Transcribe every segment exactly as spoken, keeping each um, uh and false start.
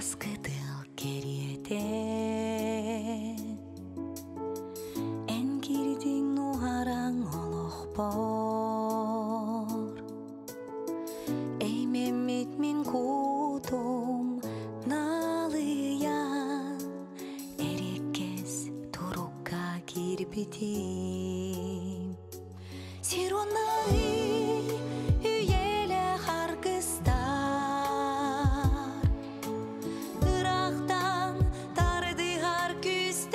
Askıdıl geriyede en girdin nuharan oluq bor ey memmit min kudum nalıyan erekkes turukka girbidim Sirunayı üyele hargıstar Irak'tan tardı har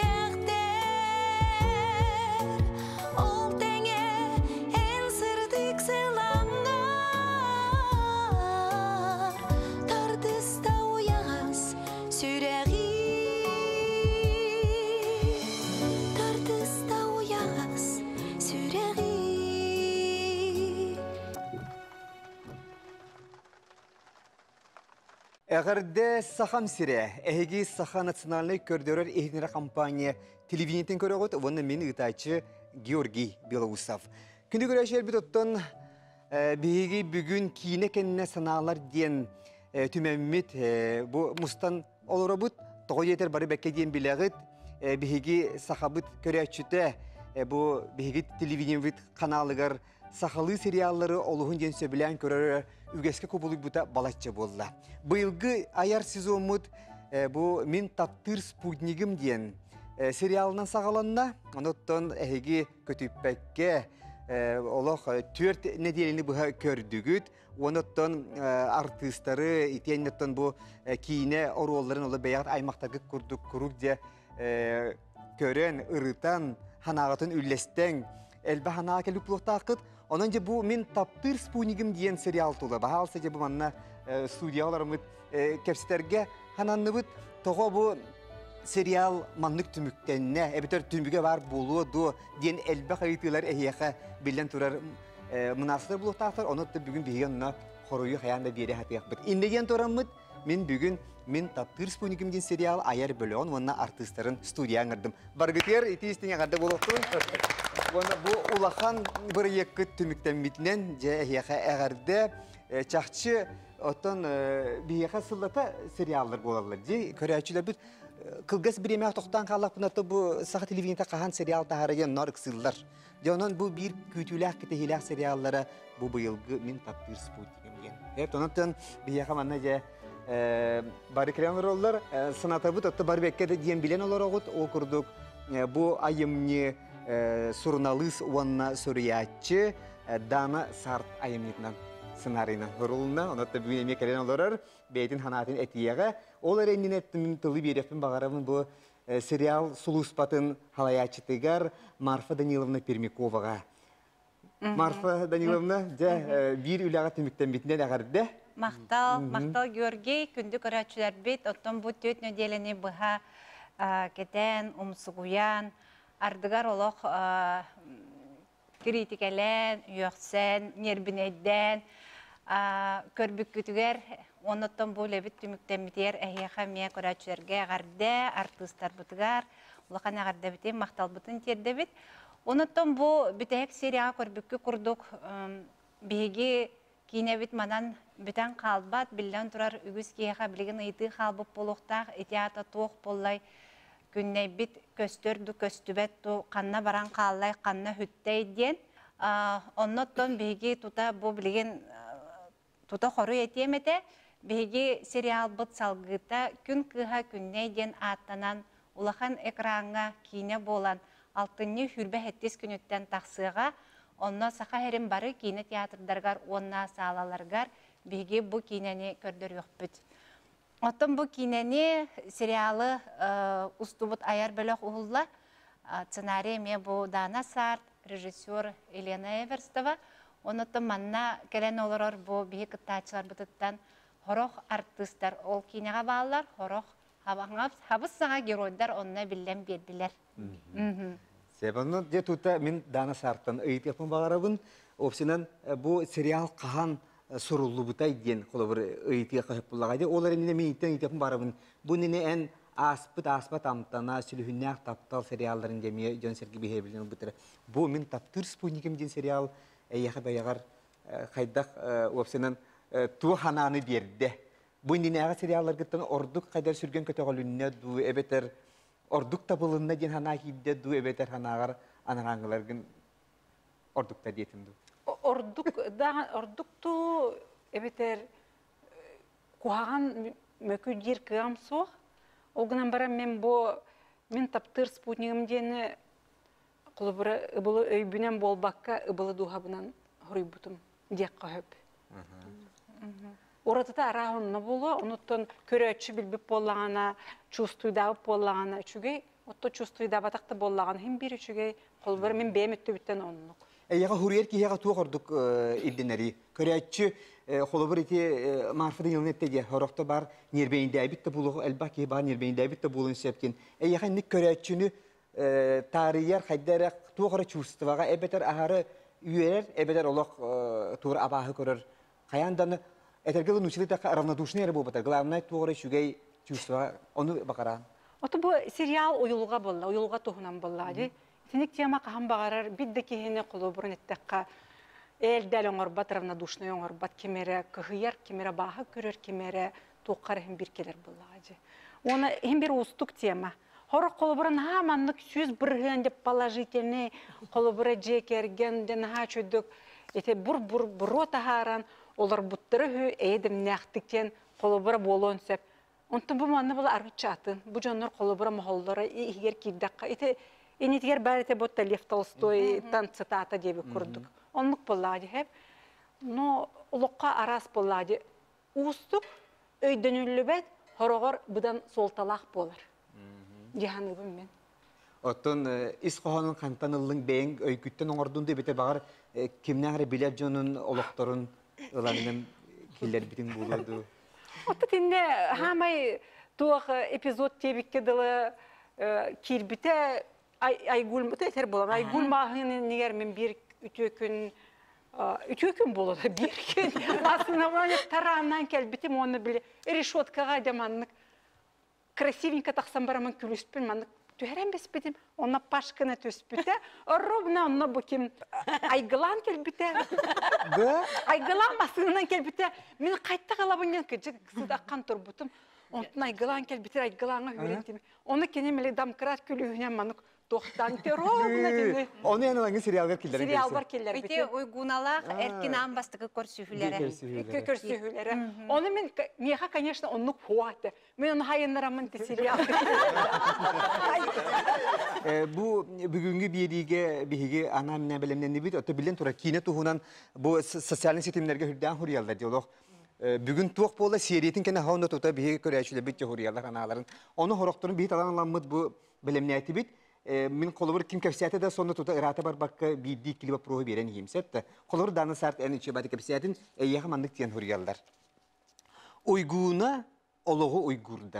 küstekter Ol denge en sırdık sılanlar Tardısta uyağız süreği Tardısta uyağız süreği Эғірді сахан сире, әйгі сахан национальный көрдерер ehtinere компания телевидениетін көріғыт, оны мен ұтайчы Георгий Белоусов. Күнді көрәшер біт оттон бейгі бүгін кейіне кеніне саналар ден түмәммет бұл мұстан олыры бұд, тоғы етер бары бәкке ден біләғыт, бейгі сахабыт көрәчіті бұл бейгі телевидениет каналығар сахалы сериаллары олуғын ден сөбілән көрері үгеске көбілік бұта балатчы болды. Бұйылғы аяр сезонмыд бұл мен таптыр спутнигім ден сериалынан сағаланна, оныттан әйгі көтіппәкке олық төрт неделіні бұға көрдігіт, оныттан артыстары, итеннеттен бұл кейіне оролларын олы бәяғат аймақтағы күрдік күрік де көрен, ұрытан, ханағатын үллестен, әлбі ханаға кәліп бұлықта ақыт, Ondan önce bu min taptır sputnigim diyen serial tola. Baha alsa bu manna studiyalarımız kepsiterge hananlıbıt. Toğa bu serial manlık tümüktenine, ebiter tümüge var buluğu diyen elbe kayıtılar ehiyaka bilen turar münasır buluqtaqtar. Onu da bugün bir yanına xoruyu hayanda bir yere hatıyaq bit. İndeyen toramıd min bugün min taptır sputnigim diyen serial ayar bölüğün onunla artistlerin studiyaya ngırdım. Bargıtır iti istine qarda buluqtun. Bu ulakan bir yakıt tümükten bitinen cehiyaha eğerde çaxçı otan bir yaka sılata seriallar bolarlar. Je köreçiler bir kılgas bir yemek toxtan qalaq bunata bu saha televizyonda qahan serial taharayan nar kısıllar. Jonan bu bir kütülək kitehilək seriallara bu bıyılgı min taptır sputnigim gen. Hep ondan bir yaka manna je bari kreanlar ollar sanatabı tatta bari bekkede diyen bilen olar oğut o kurduk bu ayımni Surunalız uanna suriyatçı Dana Sart ayımnetinden sınarıyla hırılına. Onu da bir emek elen olur. Beytin hanatın etiyağı. Olar endin ettimin tılı bir yapın bağıramın bu serial Suluspat'ın halayatçıtıgar Marfa Danilovna Permikova'ga. Marfa Danilovna bir ülağı tümükten bitinden ağırdı. Maqtal, Maqtal Georgey kündü köräçüler bit. Otton bu töt nödeleni bıha keten, umsuguyan, Ardıgar oluq kritikelen, üyöksen, nerbineyden, körbük kütüger, onuttan bu lebit tümükten biter, əhiyaqa miya köräçülerge ağarda, artistlar butıgar, ulaqan ağarda bitin, maqtal butun terde bit. Onuttan bu bitehek seriya körbükü kurduk, bihigi kine bit manan bitan qalbat, billan turar ügüs kiyaqa bilgin ıyti qalbıp buluqtaq, etiyata tuğ bollay, Günne bit köstürdü, köstübet, kanna baran kallay, kanna hüttey diyen. Onnottun bihigi tuta bu bilgin tuta xoru etiyemete. Bihigi serial bıt salgıta gün kıha günne diyen atanan ulaqan ekrana kine bolan altınni hürbe hettis günütten taqsıға. Onna saqa herin barı kine teatrdargar, onna salalargar bihigi bu kineni kördür yok büt. Oton bu kineni serialı ustubut ayar bölük uğulla. Scenariy me bu Dana Sart, rejissör Elena Everstova. Onoton manna gelen olur bu bihi kıttaçlar butıttan horoq artistler ol kinega bağlar, horoq habız sağa geroylar onunla bilen berdiler. Sebabını de tuta min Dana Sart'tan öyt yapın bağırabın. Opsinan bu serial qahan sorullu butay diyen kolabır öytiye qahıp bullağaydı. Olar emine min itten öyt yapın bağırabın. Bu nene en aspıt aspıt amtana sülühünnek taptal serialların gemiye John Sergi Bihebil'in butıra. Bu min taptır spunikim diyen serial eyyağı bayagar kaydak opsinan tuğ hananı berdi. Bu indineğe seriallar gittin orduk kadar sürgen kötüğülünne du ebeter orduk tabılınna din hana hidde du ebeter hanağar anarangılargın ordukta diyetimdu. Orduk da orduktu ebeter kuhagan mökü dir kıyam soğuk. O günden bara men bu men taptır sputnigim diyeni kulubura ıbılı öybünen bolbakka ıbılı duhabınan horuybutum diyekka höp. Orada da arahunna bolu, onutun köröçü bilbip bollağına, çustuyda bollağına, çünkü otto çustuyda batakta bollağına hem biri çünkü kulubura men beğenmetti bitten onluk. Eyaga huriyet ki yaga tuğ orduk idinleri. Köreççü holobur iti marfada yılnette diye horokta bar nirbeyinde aybitte de buluğu elbaki bar nirbeyinde aybitte de bulun sepkin. Eyaga nik köreççünü tariyer haydere tuğora çustuvaga ebeter aharı üyeler ebeter olak tuğ abahı körür. Kayandan etergeli nuşili taka ravnaduşni yere bu batar. Glavnay tuğ ora şugay çustuvaga onu bakaran. Oto bu serial oyulga bolla, oyulga tohunan bolla di. Tinik tema kaham bagarar biddeki hene kuluburun ettekka el del oңорбат равнодушный оңорбат кемере кыһыяр кемере баһы көрөр кемере туққар hem bir келер буллажы. Оны hem bir устук тема. Хора кулубурун хаманнык сөз бирген деп положительный кулубура жекерген ден ха чөдүк эте бур бур буро тахаран олар буттыры хü эдим нактиктен кулубура болон сеп. Онтун бу манны бул арчатын. Бу жоннор кулубура мохоллары игер киддакка эте Enitger bärete botta Lev Tolstoy tan цитата деби курдук. Онлук боллади hep. No улукка арас боллади. Устук өйдөнүлүбет хорогор будан солталак болар. Жаһаныбым мен. Оттон ис коһонун кантаныллың бэң өйгүттен оңордун деп бете багар кимнәре билеп жонун олокторун ыланын киллер битин булду. Отта тинне хамай туох эпизод тебикке дылы кирбите Айгул тетер болам. Айгул махын нигер мен bir үтө күн үтө күн болот bir күн. Аслында мен тараннан келбитим оны биле. Решоткага деманнык красивенько таксам барамын күлүспүн мен төһәрәм беспедим. Онна пашканы төспүтә. Ровно онна буким айгылан келбите. Да? Айгылан басынан келбите. Мен кайтта калабын кыжык сыдаккан турбутум. Онтун айгылан келбите айгыланга үйрентим. Оны кенемеле дамкрат күлүгүнөн манык Tohtan terovna dedi. Onu yanılan seriallar killerin gelsin. Seriallar killer biti. Ite uygunalak erkin ambastıkı körsühülere. Körsühülere. Onu men miha, конечно, onu kuatı. Men onu hayınlaramın te serial. Bu bugünkü biriге bihige ana mine bilemden ne bit. Oto bilen tora kine tuhunan bu sosyal sistemlerge hürden huriyallar diyalog. Bugün tuğ bola seriyetin kene haunda tota bihige köreçüle bitçe huriyallar anaların. Onu horoktorun bihit alanlanmıd bu bilemniyeti bit. Min kolubur kim kapsiyete de sonunda tuta irata bar bakka bir dik kliba prohu beren himset. Kolubur dana sart en içi badi kapsiyetin eyyaha mandık diyen huriyallar. Uyguna oloğu uygurdar.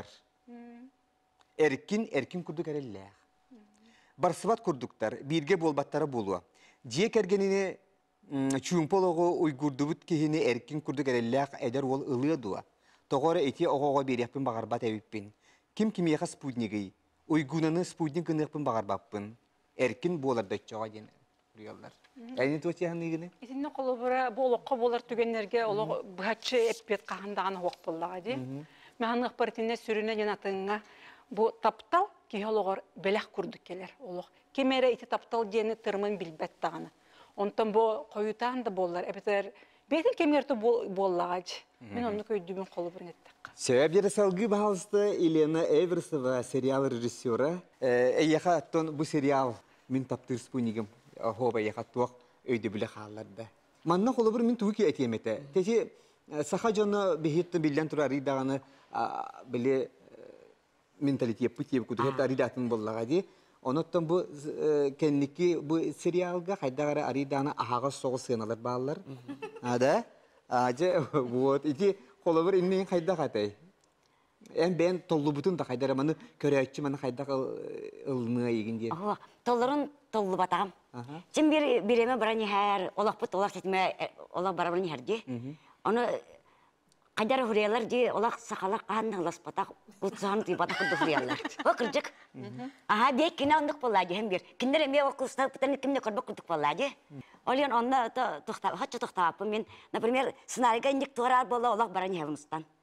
Erkin erkin kurduk erelleğ. Barsıvat kurduklar, birge bolbattara bolu. Ciye kergenini çumpoloğu uygurdubut kihini erkin kurduk erelleğ eder ol ılığı dua. Toğora eti oğoğa bir yapın bağırbat evippin. Kim kim yaha sputnigeyi. Uygunanı sputnik gınıqpın bağırbappın. Erkin bolar da çoğa den rüyalar. Ayni toç yahan nigini? İtinne kolubura bu oloqqa bolar tügenlerge oloq bıhatçı epbet qahandağını hoq bolladı. Mehanıq partine sürüne janatığına bu taptal ki oloqor belaq kurduk keler oloq. Kemere iti taptal deni tırmın bilbet dağını. Ondan bu koyutan da bollar. Ebeter betin kemerti bolladı. Men onu köydüğümün koluburun ettik. Sebep yere salgı bahalsta Elena Eversova serial rejissöre. Eyyaha atton bu serial min taptır spunigim. Hoba eyyaha tuaq öyde bile hallarda. Manna kolubur min tuğki etiyemete. Teşi sahacanı bihitti bilden tura aridağını bile mentalite yapıt yapıt kudu. Hep aridatın bollağa di. Onottan bu kendiki bu serialga haydağara aridağına ahağa soğuk sığınalar bağlar. Ada. Aja buat iti kolubur inni hayda katay. En ben tollu butun da haydara manı köreççi manı hayda ılmığa yegin diye. Aha, tolların tollu batağım. Şimdi bir bireme barani her, olak but olak setme olak barabani her diye. Onu haydara huriyalar diye olak sakalar kahandan las batak utsan diye batak kudu huriyalar. O kırcık. Aha diye kine onduk bolladı hem bir. Kinder eme o kusta putanı kimne korbak kurduk bolladı. Olyan onda tohta, haçı tohta yapım ben. Например, sınarıga indik tuğrar bolla olak barani hevimizden.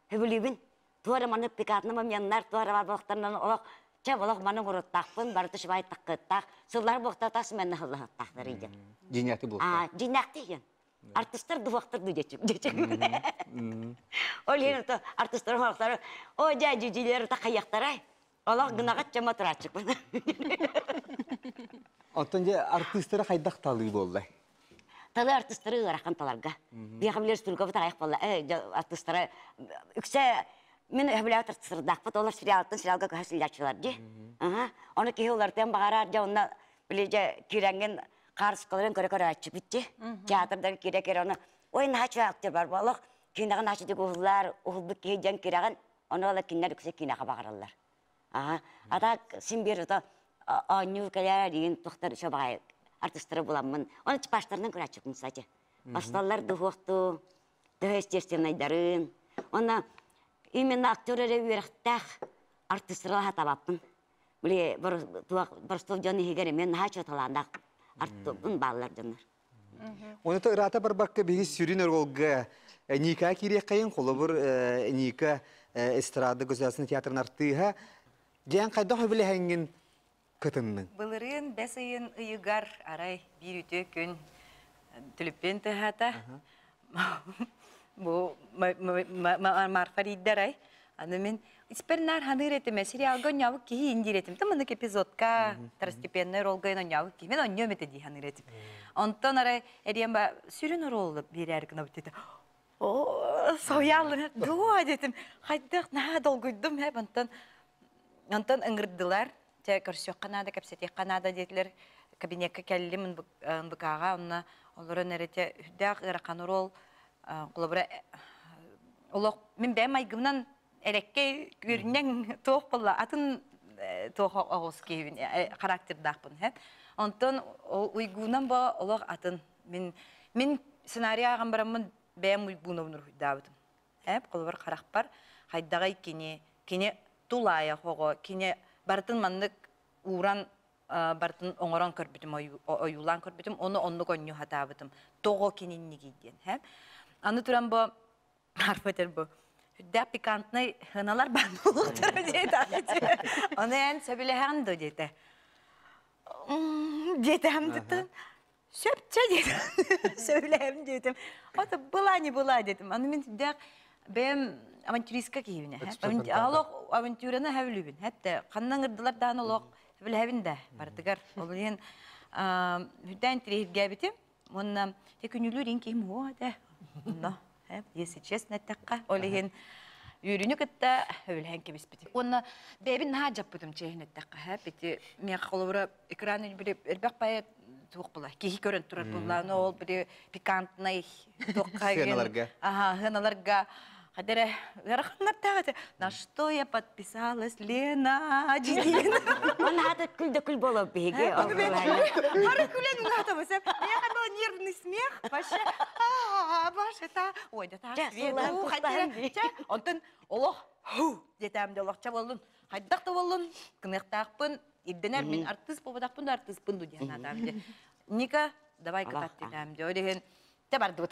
Hübülübün. Tuara manı pikatını mamyanlar, tuara var balıklarından olak. Çab olak manı vuruttaqpın, barıtı şıbay taqqıttaq. Sıllar boğta tas menni hıllahıttaqlar idi. Cinyakti bu. Aa, cinnakti yen. Artistler duvaqtır du geçip geçip. Ol yen to artistler halkları o caciciler ta kayaktaray. Olak gınagat çama turaçık. Ontonca artistlara haydak talı boldu. Talı artistleri ırakan talarga. Bir hamler stulga bu ayak bolla. Artistlara ükse men heblat artistler daqpat olar serialtın serialga kasilyaçılar di. Aha. Onu ki olardan bağırar ja onda bilece kirengen Kars kılırın köre köre açıp bitti. Teatrdan kire kire onu. Oyun haçı aktör var balık. Kinağın haçı dik uğullar, uğulbuk kiyeceğin kireğin. Onu ola kinler yüksek kinağa bağırırlar. Aha. Ata sin bir da anyu kaya diyin doktor şabay artistleri bulamın. Onu başlarından köre açıp sadece. Başlarlar duhuktu. Dövüşçesinin aydarın. Ona imенно aktörlere verektak artistleri hatabapın. Böyle bir stüdyonun higeri men haçı talandak. Arttın bağlar canlar. Onu da ırata bir bakka bir sürünür olga. Nika kiriye kayın kolabur Nika estrada güzelsin tiyatrın arttığı. Diyen kayda bile hangin kıtının. Былырын бәс айын ыйыгар арай bir үтө күн түлүппен тыхата. Бу марфариддар ай. Аны мен испернар ханыр этиме сериалга нявы ки индиретим. Та мынык эпизодка второстепенный ролга нявы ки мен оннё мете ди ханыр этим. Онтон арай эрием ба сүрүн ролу бирер гына битти. О, соялы дуа детим. Хайдак на долгуйдум хеп онтон онтон ыңгырдылар. Те көрсөк канада кепсети канада детлер кабинетке келлим быкага онна олорон эрете хүдак ыракан рол колобра олок мен бем айгымнан эрекке көрүнен тоок болла атын тоок огус кебин характердакпын хеп онтон уйгунан ба олок атын мен мен сценарий аган барамын бем уйгунан хүрдабытым хеп колобра каракпар хайдагай кини кини тулая хого кини бартын маннык уран бартын оңорон көрбүтүм оюлан көрбүтүм ону онну конню хатабытым того кининниги ден хеп аны туран бу арфетер бу да пикантный хыналар бандулуктар дейт аны эн сөбүлехан до дейт детем дитен сөпчө дейт сөбүлем дейтим ата была не была дейтим аны мен да бем авантюристка кийине хеп алок авантюраны хавлүбүн хетте кандан ырдылар даан олок билебинде бардыгар ол ен хүдән тригә битим монна текүнүлүрин ким о да но хеп если честно такка ол ен юрүнү кытта өлһән кебис битим онна бебин хаҗап бутым чехне такка хеп бити мен колобра экранын бир эрбак бая тук була кихи көрөн турар була но ол бир пикантный токка ага хыналарга Хадере, ярахнар тагы. На что я подписалась, Лена? Он хата күл да күл болуп беге. Ары күлен уната баса. Я хотела нервный смех. Вообще, а, баша та. Ой, да так свет. Хадере, онтон олох, ху, детем де олохча болдун. Хайдак та болдун. Кыныктакпын. Идденер мен артист болбадакпын, артистпын ду деген адам. Ника, давай катат дедем. Ой деген бардут.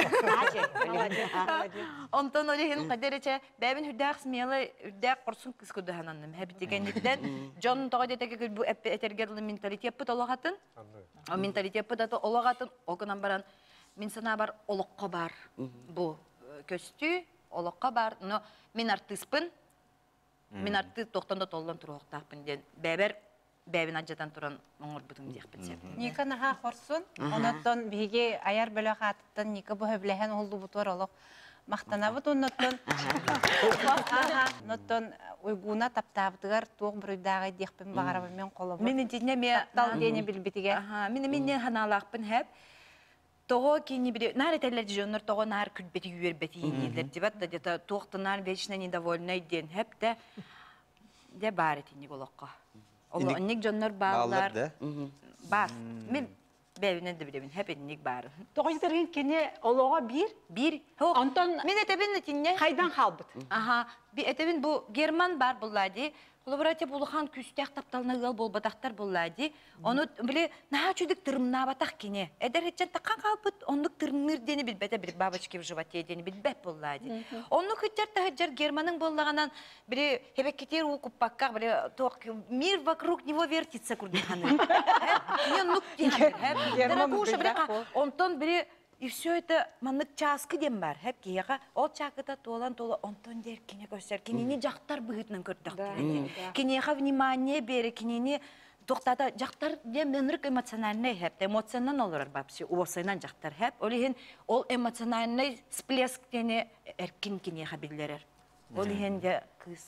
Онтон олеген кадерече бәбин хүдәк смелы хүдәк корсун кыз күдәһанным. Хәбит дигәнлектән Джон тагы дитәге бу этергерлы менталитет бу толагатын. О менталитет бу да толагатын. Огынан баран мин сана бар олокка бар. Бу көстү олокка бар. Но мин артистпын. Мин артист токтонда толдан туруктаппын ден. Бәбер бәбин аҗадан туран оңор бутым дип битсем. Ника наха хорсун, онаттан биге аяр бөлө хаттан ника бу хөбләһән олду бутор олок. Мактанабыт онаттан. Аха, онаттан уйгуна таптабыдыр, тук бүрдәгә дихпин багарабы мен колы. Мен динне ме тал дене билбитиге. Аха, мен мен ханалакпын хәп. Того кини бир, нар этелер жоннор того нар күлбети юербети инилер дибат да дета токтонар вечно недовольный ден хәп дә дә барыты николокка. Оло ник жоннор баалар бар. Мен бәбинен дә билебин, хәп ник бар. Тогыйдырын кене олога бир, бир. Антон мен этебин тинне хайдан халбыт. Аха, би этебин бу герман бар буллади. Холобрате булхан күстәк таптална гал болбатактар буллади. Оны биле наһа чүдик тырымна батак кине. Эдер хетчен таккан калбыт, онлук тырмыр дени билбете бир бабочки в животе дени билбеп буллади. Онлук хетчер тахҗар Германның боллаганан бире хебеккетер у куппакка биле ток мир вокруг него вертится курдиханы. Не нук дени. Дорогуша бире онтон бире и все это маннык часкы дем бар. Хеп кияга ол чакыта толан тола онтон дер кине көстер. Кинени жактар быгытнын көрдүк. Кинега внимание бере, кинени токтата жактар дем менрик эмоциональный хеп. Эмоционан олар бапсы, уосайнан жактар хеп. Олихин ол эмоциональный всплеск дене эркин кинега билдерер. Олихин де кыз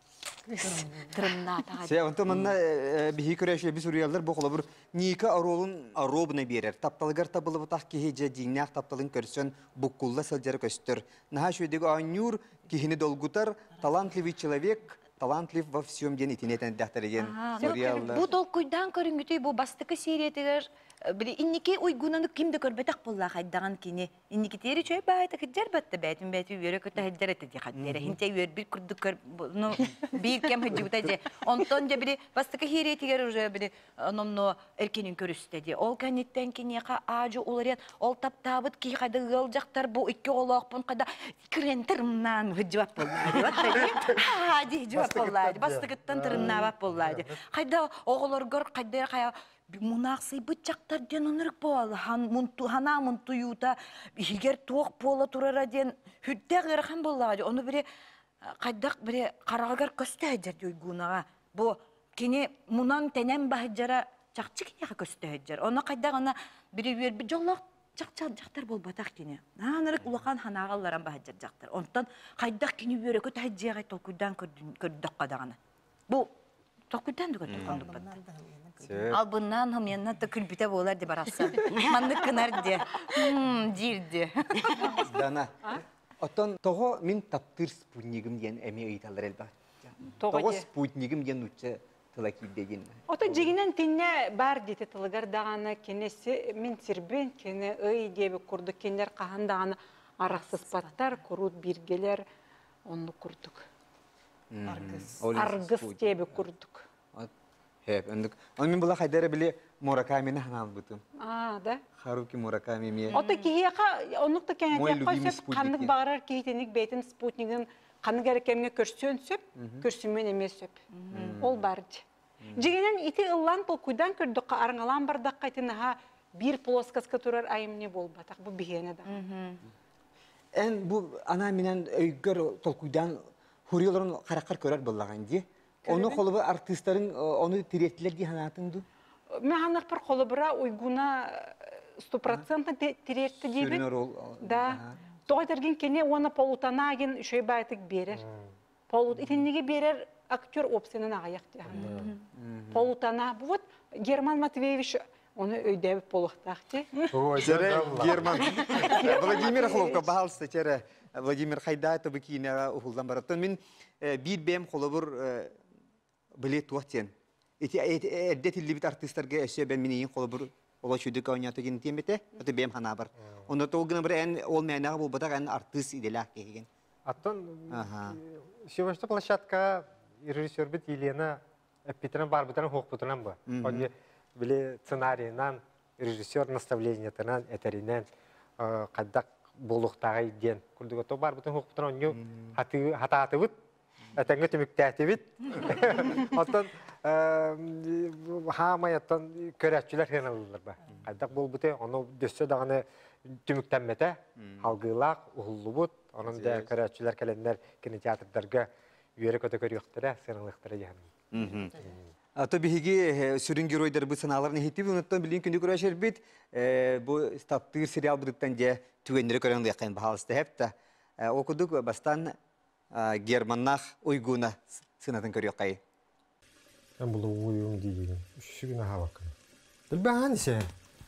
Се, онто манна бихи көрәші біз үрелер бұқылы бір ника аролын аробына берер. Тапталығар табылы бұтақ кеге жадинақ тапталын көрсен бұққулла сәлдері көстір. Наға шөйдегі айнюр кехіні долгутар, талантливый человек, талантлив во всем ден итинетен дәхтіреген сериалдар. Бұ толкуйдан көрінгіті, бұ бастықы сериетігер, білі, иннеке ойгунаны кімді көрбетақ болла қайдаған кені. Иннеке тері чөй бәйті қыджар бәтті бәйтін бәйті үйері көті қыджар әті де қаддері. Хинте үйер бір күрді көр, бір кем қыджы бұта де. Онтон де білі, бастықы сериетігер уже білі, номно әркенін көрісті де. Ол кәнеттен кенеқа ажы оларен, ол таптабыт кей қайды ғыл жақтар бұ үкі олақпын қайда крентірімнан ғыджуап болды. Боллайды, бастығыттан тырынна бап боллайды. Қайда оғылырғыр, қайда қая мұнақсый бұт жақтар ден онырық бол. Хана мұнту юта, егер тоқ бола тұрара ден хүдді ғырған боллайды. Оны біре қайдақ біре қарағығар көсті әджер дейгунаға. Бұ кене мұнан тәнен бағыджара жақчы кенеға көсті әджер. Оны қайдақ ана біре бір жолақ жақтар жақтар бол батақ кене. Нанырық ұлақан ханағаларан бағыджар жақтар. Онтан қайдақ кене бөрі көт әджеғай толкуйдан көрдік қадағаны. Бұл толкуйдан да көрдік қандық бәді. Ал бұннан хымянна да күлбіте болар де барақса. Манны кынар де. Дирде. Дана, отон тоғы мен таптыр спутнигім ден әме ұйталар әлбә. Тоғы спутнигім ден ұтчы тылакидеген. Ото жегінен тенне бар деті тылығар дағаны кенесі мен сірбен, кені өй дебі күрді кенлер қағандағаны арақсыз паттар, күрут биргелер, оны күрдік. Арғыз дебі күрдік. Хеп, өндік. Оны мен бұла қайдары біле Муракамені ханал бұтым. А, да? Харуки Мураками ме. Ото кейеқа, онықта кенетеққа сөп, қанық бағарар кейтенік бәйтін спутнигін қанық әрекемге көрсен сөп, көрсінмен емес сөп. Ол барды. Жегенен ити ыллан бұл күйдан көрдіққа арыңалан бардақ қайтынаға бір плоскаска тұрар айымне бол батақ. Бұл бігені да. Ән бұл ана менен өйгір толкуйдан хуриларын қараққар көрер боллаған де. Оны қолыбы артистарын оны тиреттілер де ханатынды? Мен ханық бір қолыбыра ойгуна сто процент тиретті дейбін. Да. Тоғайдырген кене оны полутанагин үшөй байтык берер. Полут итиннеге берер актер опсенен ағаяқ дейханды. Полутана. Вот Герман Матвеевич оны өйдәбі полуқтақ де. Жәрі Герман. Владимир Хлопка бағалысты тәрі. Владимир Хайдаты бікейінеға ұғылдан бараттан. Мен бір бәм қолыбыр білет уақтен. Әдет ілі біт артистерге әсе бәм мен ең қолыбыр ола шүдік ауыняты ген тембете, өті бәм хана бар. Оны тоғына бір ән ол мәйнаға бұл бұдақ ән артист иделәк кеген. Аттон, сегодня площадка режиссер бит Елена Петрен бар бутан хоқ бутанан ба. Оны біле сценарийнан, режиссер наставлениятынан, әтәрінен, қаддақ болуқтағы ден. Күрдігі то бар бутан хоқ бутанан, оны хата аты бұд, әтәңгі түмікті әті бұд. Аттон, хамай аттон көрәтчілер хен алылар ба. Қаддақ бол бұты, оны дөссі дағаны түміктәммәті, халғылақ, ұғылы бұд, оның да көрәтчілер кәлендер кинотеатрдарға үйері көті көріқтірі, сеніңліқтірі егенім. Ато бігеге сүрін геройдар бұл саналарын хеттіп, ұнаттан білген күнді көрәшер бет, бұл таптыр сериал бұдықтан де түгендері көріңді яқайын бағалысты әпті. Оқыдық бастан Германнақ ойгуна сынатын көріқай. Mən bunu uyum deyiləm. Şu günə hava bakın. Bilbən sən.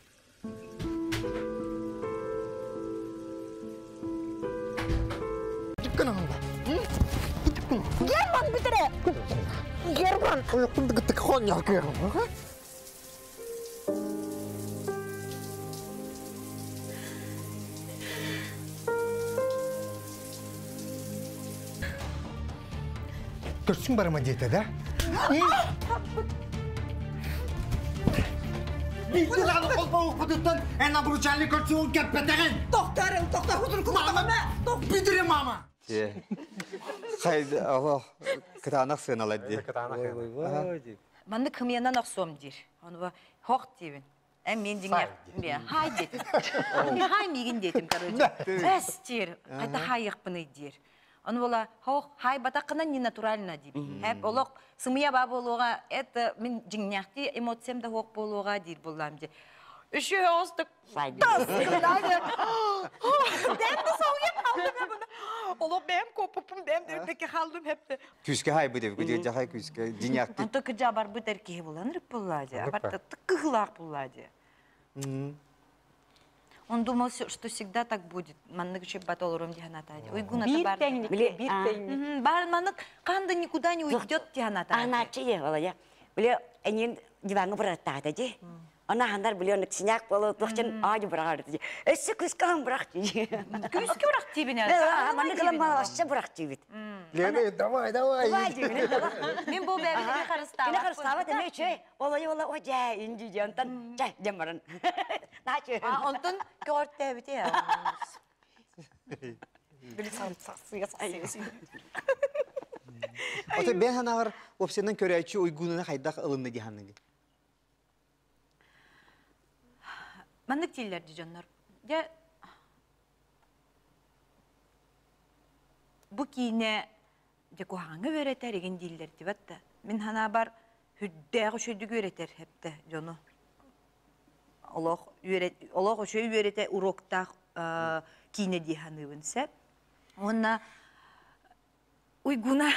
Dükkan aldı. German bir tane. German. Ayakında gittik Konya German. Görsün barıma diyete de. Bitti lan olma okuduktan en abruçanlı korsiyon kepetegen. Doktor, doktor hudur kumama. Bitirem mama. Те. Haydi Allah kıtanak sığınalar diye. Kıtanak Vay, sığınalar. vay, vay diye. Манны кымянан аксом дир. Аны ба хок дибин. Эм мен диңе бе хай дит. Хай мигин дитим короче. Эс дир. Кайта хайык быны дир. Аны бола хок хай батакына не натурально дип. Хеп олок сымыя ба болуга это мен диңняхти эмоциям да хок болуга дир болам ди. Үші остық. Сайды. Дәм де соғып қалдым я бұны. Олы бәм көпіпім бәм дөрбеке қалдым hepte. Küske hay bu dev, güdü jahay küske, dinyaktı. Anta kıca bar bu terkihi bulanır bulladı. Abartta tıkkıhlak bulladı. Он думал, что всегда так будет. Маннык еще батолором диханатади. Ой, гуна Bir табар. teknik, Bile- bir Aa. teknik. Бар маннык канда никуда не уйдет диханатади. Аначы де, ола я. Біле, әнен диванға бұраттады де. Она хандар біле, оны кісіняк болу, тоқчын айды бұрағарды де. Өсі күскіған бұрақ де. Küske bırak dibine. Маны қылым балашça бұрақ де. Lene давай давай. Давай de. Мен бұл бәрі қарыстава. Кіне қарыстава деме чөй. Ола ола о жай, инди де, онтан жай, демарын. Начы. Ondan görte bite ya. Bir saksıya saksıya. Ota ben hanagar opsiyondan köreyçi uygununa haydak ılındı dihanıgı. Mandık dillerdi canlar. Ya bu kine de kuhanı öğreter egen dillerdi batta. Min hana bar hüddəği şöydük öğreter hep de canı. Allah öğret Allah o şey öğrete urokta kine dihanıvınsa. Ona uyguna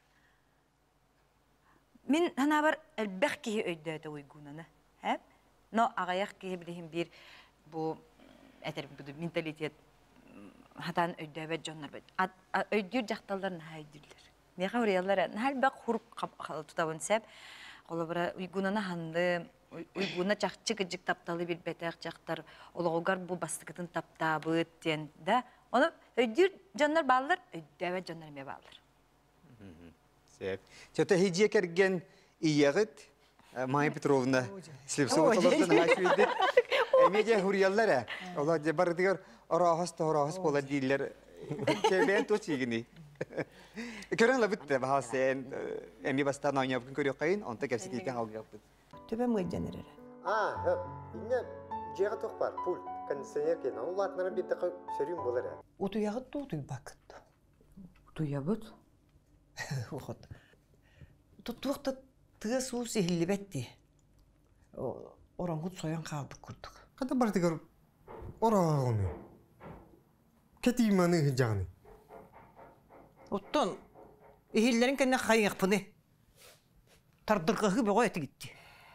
min hana bar elbekki öydədə uygunana. Hep no ağayak ki bileyim bir bu eter bu mentalitet hatan öydəbə canlar bə. Öydür jaqtallarını haydirlər. Ne qavriyalar hal baq hurup tutavınsap ola bara uygunana handı uyguna çaqçı gıcık taptalı bir betaq jaqtar olağugar bu bastıqıtın taptabı den da onu öydür canlar bağlar öydəbə canlar me bağlar. Sep. Çota hiciye kergen iyağıt Maya Petrovna slipsi otalardan haşvedi. Emece huriyallara. Allah cebar diyor orahas da orahas pola diller. Keben to çigini. Kören la bitti bahasen emi bastan oynuyor bugün görüyor kayın onta kepsi değil hal yaptı. Töbe mi generere? Aa, hep. Yine ciğer tok var. Pul. Kondisyoner ki. Onlardan bir dakika sürüyüm bular ya. Otu yağı tuğdu bakıt. Duyabut. Oğut. Tutuqta tığı su sihilli betti. Orangut soyan kaldı kurduk. Kada bar diyor. Oraya onu. Ketimanı hıcanı. Ottun, ihillerin kendine kayık bunu. Tardırgahı bir koyatı gitti.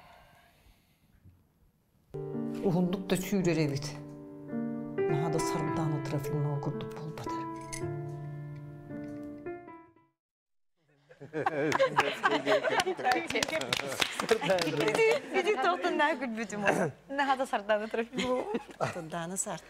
Uhunduk da sürür evet. Naha da sarımdağını trafiğine okurduk bol badar. Gıcık tohtun ne gülbütüm o. Ne hada sardanı trafiği bu. Tındağını sart.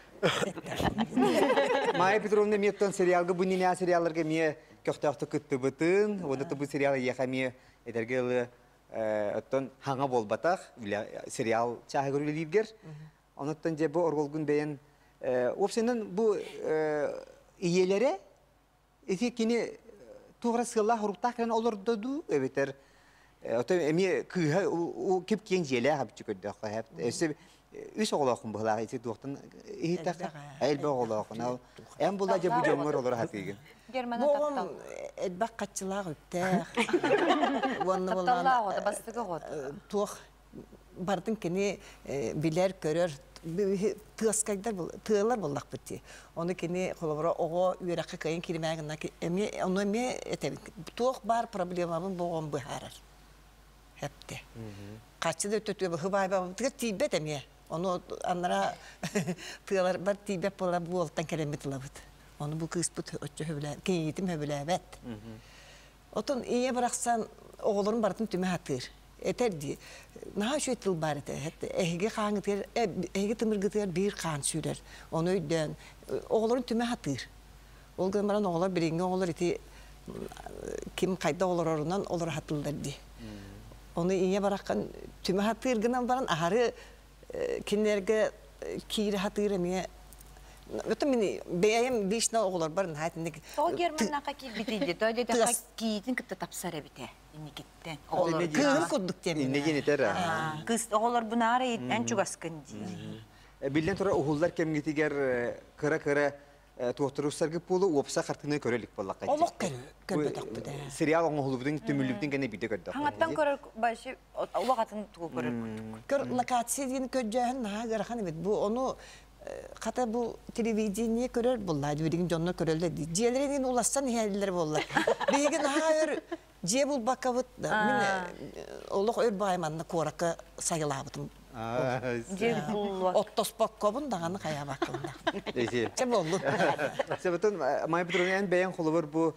Maya Petrovna miyetten serialga bu nina seriallarga miye köxtaqta kıttı bıtın. Onda da bu serial yaha miye edergeli ötten hanga bol bataq. Serial çağı görülü deyibger. Ondan ce bu orgolgun beyen opsiyonun bu iyelere eti kini tuğra sıla huruptaq kan olur da eveter. Ota emi kıha o kip kiyen jele hab çıkırdı hep. Ese üç oğlakın buğla eti doğtan ihtak el oğlakın. En bulaca bu jomlar olur hakiki. Germana Boğum taptal. edbak kaççılar öpte. Vanna Taptalla o da bastığı o. Tuğ bardın kini biler görür. Tığaskaylar tığlar bullak bitti. Onu kini kolabora oğu üyerakı kayın kirimeğinden ki emi onu emi etebi. Tuğ bar problemamın boğum buharar. Hep de. Kaçı da tutuyor bu hıbay babam tığı tibet emi. Onu anlara tığlar bar tibet bola bu oltan kelemet labıt. Onu bu kız bu ötçü hövle, kiyitim hövle evet. Otun iyiye bıraksan oğulların barıtın tüme hatır. Eter di. Naha şu etil bari de. Ehge kanı ter, ehge tımır gıtır bir kan sürer. Onu ödden. Oğulların tüme hatır. Olgun baran oğullar birinci oğullar iti kim kayda olur orundan olur hatırlar di. Оны ине бараккан түмө хатыргынан баран ахары кинерге кире хатыры ме. Это мини беем бишна оглар бар хатник. О Германнака ки битиди. Тоде да киитин кытта тапсара бите. Иникиттен. Оглар кыгын кудук тем. Инне генетер. Кыз оглар бунары итен чугаскын ди. Билен тора ухуллар кемгитигер кыра-кыра туохтурусаргы пулу опса картыны көрөлүк боллакка. Олок көрбөтөк бүдө. Сериал оңолубудун түмүлүктүн гене биде көрдүк. Хаңаттан көрөр башы улагатын тугу көрөр. Көр локациядын көжөһөн наа гархан бит. Бу ону ката бу телевидение көрөр буллайды. Бирин жоннор көрөлдү. Жиелерин уластан хәлләр буллар. Беген хаяр же бул бакабыт. Мен олок өр байманны коракка сайылабытым. Жер буллар. Оттос баккобун даганы кая баккында. Эти. Че болду? Себетон май битроген бейен холовор бу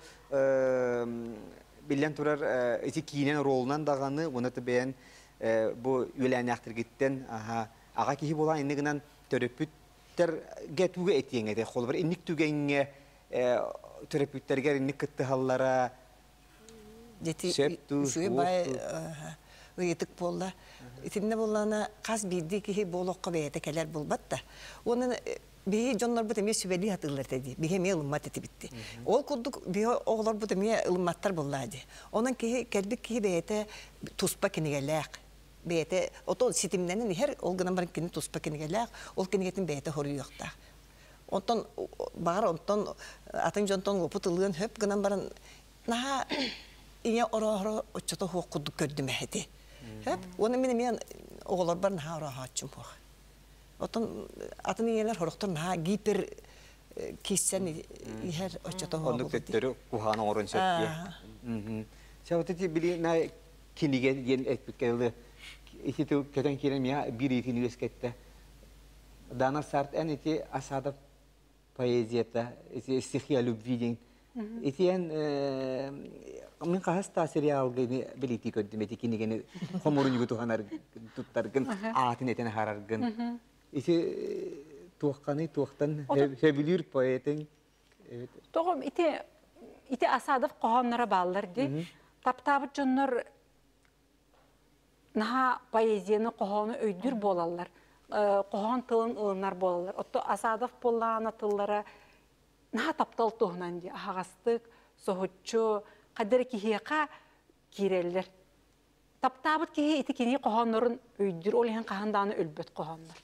билен турар эти кийинен ролунан даганы уната бейен бу үләнәктер гиттен аха ага кихи була иннигенен төрөпүттер гетуге этиеңе холовор инник түгенге төрөпүттерге инник кыттыхаллара Дети шуй бай уйтык болла. Итинне боллана каз бидди кихи болохка бейте келер булбатта. Онун би жоннор бут эме сүбели хатырлар деди. Биге ме ылмат эти битти. Ол курдук би оглар бут эме ылматтар буллады. Онун кихи келбик кихи бейте туспа кинегелек. Бейте ото ситимненин хер ол гынан бар кини туспа кинегелек. Ол кинегетин бейте хоруйокта. Онтон бар онтон атын жонтон опутылган хөп гынан баран наха ине ора-ора очото хокудук көрдүм эти. Hep, onu benim yan oğullar barın ha rahatçım bu. Oton atın yerler horoktur ha giper kişisen her açıda hokuk. Onu tetleri kuhana orun setki. Şabatı bili na kinige yen etbik geldi. İki tu köten kiren ya bir iki üniversitede. Dana sart en iti asada poeziyata, iti stihya lübvidin. Iti en Min kahasta serial gini beliti kördüm eti kini gene homurun yutu hanar tuttargın atin eten harargın. İşte tuğkanı tuğtan sevilir poetin. Evet. Toğum iti iti asadaf qohanlara bağlar di. Taptabı jonlar naha poeziyani qohаны öydür bolallar. Qohan tılın ılınlar bolallar. Otto asadaf bollana tıllara naha taptal tohnan di. Ağastık, sohutçu Kadar ki hiyaka kireller. Taptabıt ki iti kini qohanların öydür. Ol hen qahandanı ölböt qohanlar.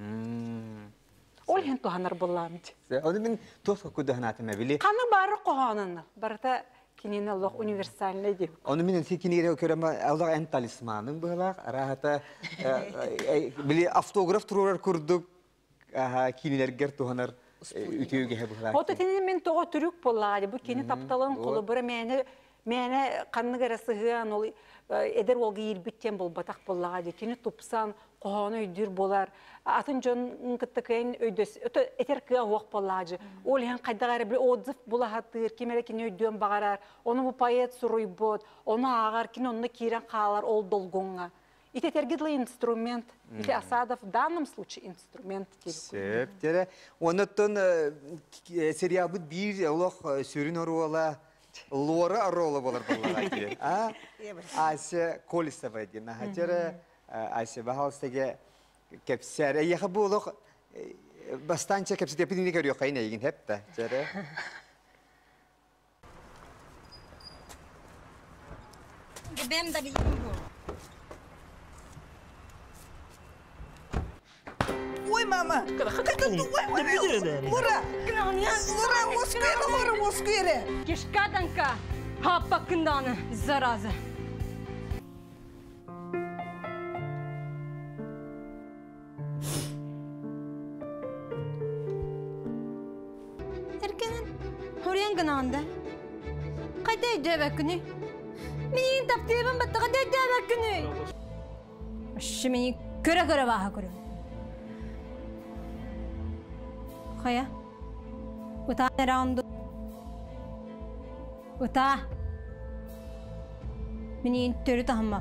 Ol hen tohanar bollamdı. Onu min tohka kudahanatime bili. Qanı barı qohanını. Barıta kinini Allah universaline di. Onu min enti kini körema Allah en talismanın bıhlaq. Rahata bili автограф tururar kurduk. Aha kiniler ger tohanar. Ütüge bıhlaq. Oto tinin min toğa türük bolladı. Bu kini taptalın kolu bırı meni Mene kanı garasıgan ol eder olgu yilbitten bol batak bolladı. Kini tupsan qohany öydür bolar. Atın jon kıttıkayın öydös. Ötö eter kıya hoq bolladı. Ol hen qaydagara bir odzıf bulahatır. Kimere kini öydön bağarar. Onu bu payet suruy bot. Onu ağar kini onu kiren qalar ol dolgonga. Ite тергидли инструмент. Ите Асадов в данном случае инструмент. Сеп, тере. Оннан сериал бит бир Аллах сүрүн оруала, лора оруала болар болар. А? Ася Колесова дина. Тере Ася Бахалстеге кепсер. Яха бу Аллах bastança kepsi tepini görüyor kayın ilgin hep de. Teре. Ben de bilmiyorum bu. Ой, мама! Как ты думаешь? Ура! Ура! Москве, ура, Москве! Кишкаданка! Хапакынданы, зараза! Erkenin horyan gınağında. Kayday dövekini. Menin taptığımın battı kayday dövekini. Şimdi köre köre baha köre. Kaya. Uta nerandı. Uta. Menin törü tahmak.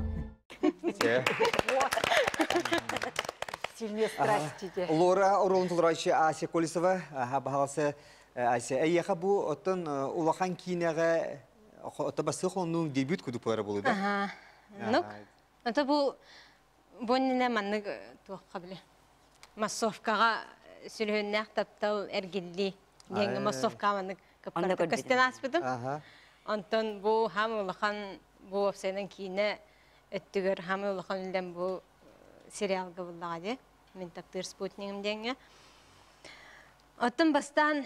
Сильнее страстите. Лора оролунтулрайчы Ася Колесова, бағаласы Ася. Әйеға бұ оттын улахан кейінеға отобасы қонның дебют күдікпары болуды. Ну, Ата бу боннене манны туакка биле. Массовкага сүрөннәк таптал эргилли. Деңге массовка манны капкарта кастен аспытым. Ага. Антон бу хамылхан бу сенен кине өттүгөр хамылхан илден бу сериалга буллагы. Мен таптыр спутнигим деңге. Атын бастан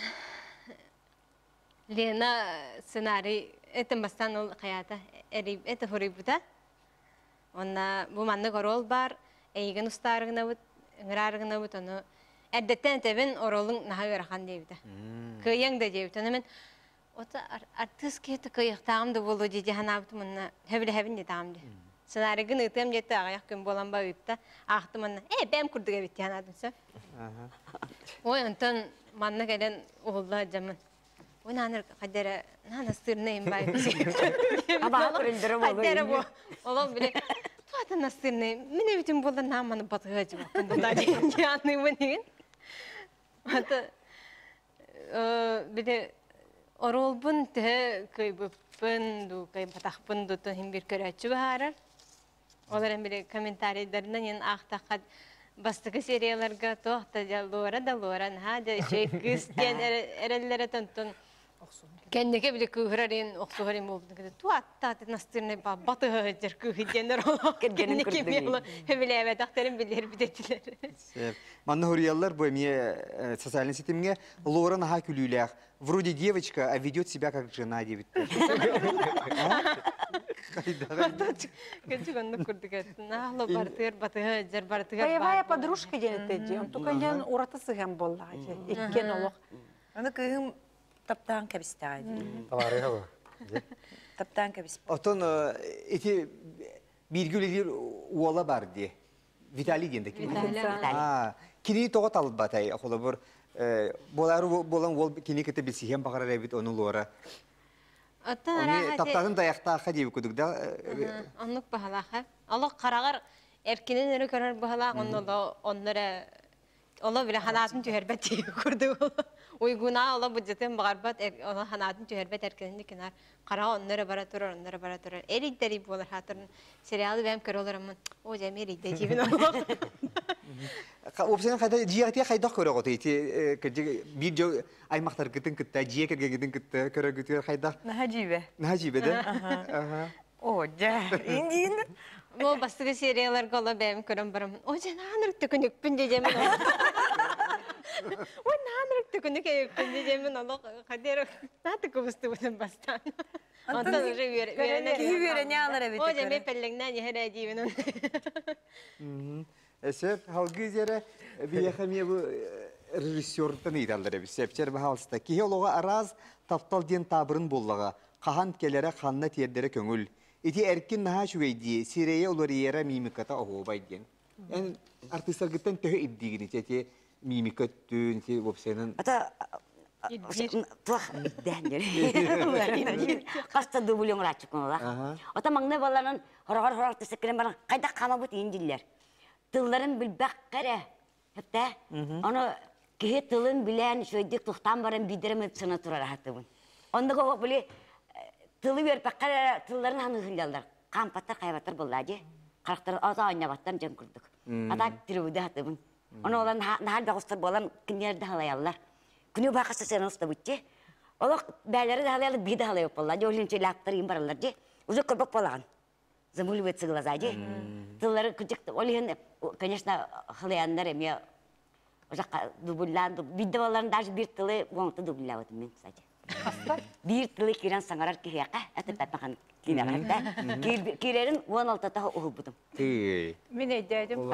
Лена сценарий этим бастан ул хаята эрип это хорибута. Онна бу манны корол бар, эйген устарыгына бут, ыңрарыгына бут аны әддәттән тебен оролың наһа ярахан дейбиде. Кыяң да дейбиде. Мен ота артист кете кыяктагым да болу диде ханабыт мына хәбиле хәбин де тамды. Сценарийгын ытым жетте аяк күн болан ба үпте. Ахты мына, э бәм күрдүгә бит янадым сә. Ага. Ой антон манны келен улла жаман. Ой наныр кадәре нана сырнайым бай. Аба күрендерем олы. Кадәре бу. Олым биле. Туата насырнай. Менә битем булды наманы батыга җибә. Кунда яны менен. Ата э биле оролбун те кыйбыппын ду кыйбатакпын ду то хим бир көрәчү бар. Олар биле комментарийләрдән ен ахтакат бастыгы серияларга тохта жаллора да лора хада шей кыз кен эрелләре тонтон кеннеге биле күгәрен оксугарым булды. Туатта настырны ба батыга жер күгиденер ола. Кергенин күрдү. Хебеле әбә тахтарын билер бидетилер. Манна хурияллар бу мне социальный сетимге Лора на күлүләр. Вроде девочка, а ведет себя как жена, девит. Боевая подружка денетеди. Он только не уратасы гам болла. Иккен олох. Аны кыгым таптан кебистайды. Таварыга бу. Таптан кебис. Отон эти биргүлелер уола бар ди. Виталий денде. А, кини тогот алып батай, ахола бер болар болан ол кини кете билсиһем багара бит оны Лора. Аны таптадын даяқта ақа дейбі көдік да? Онлық бағалаға. Олық қарағар әркенен өрі көрір бағалақ, онлары ола біле ханатын түйербет дейбі көрді ол. Ойгуна ола бұджетін бағарбат, ола ханатын түйербет әркененді кенар. Қараға онлары бара тұрыр, онлары бара тұрыр. Әрейдері болар хатырын. Сериалы бәм көр оларымын. О, жәм әрейді дейбін олық. Опсен қайда жиғатия қайдақ көрі ғоты? Bir jo aymaqtar gittin kitta, jiye kerge gittin kitta, körü gütüyor қайдақ? Наха жибе. Наха жибе да? О, жа. Инди инди. Ол бастығы серияларға ола бәм көрім барым. О, жа нанырық түкінікпін дежемін олық. О, нанырық түкінікпін дежемін олық. Қадері наты көбісті бұдың бастан. Онтан ұжы үйеріне. Киі үйеріне алыр әбеті О, жа мен пәліңнен ехер әдеймін оны. Эсеп, халгы зере бияхамия бу режиссерден идалдыр эбис. Сепчер бахалста. Кихе олога араз таптал ден табырын боллага. Кахан келере ханна тиердере көңүл. Ити эркин наха шуйди, сирeye олар ера мимиката охобай ден. Эн артистар гыттан төхө иддигини, тети мимикаттын, те вопсенен. Ата туах идден. Каста дублёң рачыкын ола. Ата маңны балларын хорогор-хорог тесеккен бара кайда камабыт индиллер. Тылларын билбәк кәре. Хәтта аны кеһе тылын билән шөйдик тухтан барын бидереме сына турар хатыбын. Ондыга биле тылы бер пәккәре тылларын ханы хиллалар. Кампаттар кайбаттар буллади. Карактар ата айнабаттан жем күрдүк. Ата тирүдә хатыбын. Аны олар нахал багыстар болан кинердә халаялар. Күнү бакасы сен оста бутче. Олар бәләре дә халаялар биде халая буллади. Олинче лактар им баралар ди. Уже көрбөк болган. Замуливается глаза ди. Тыллары күчек олиһен, конечно, халаяндар эме уже дублан, бидде балларын даже бир тылы воңты дублават мен, кстати. Бир тылы кирен саңарар кияка, это тапкан кирен. Кирен он алты та ухубудум. Ты. Мен әйдәдім.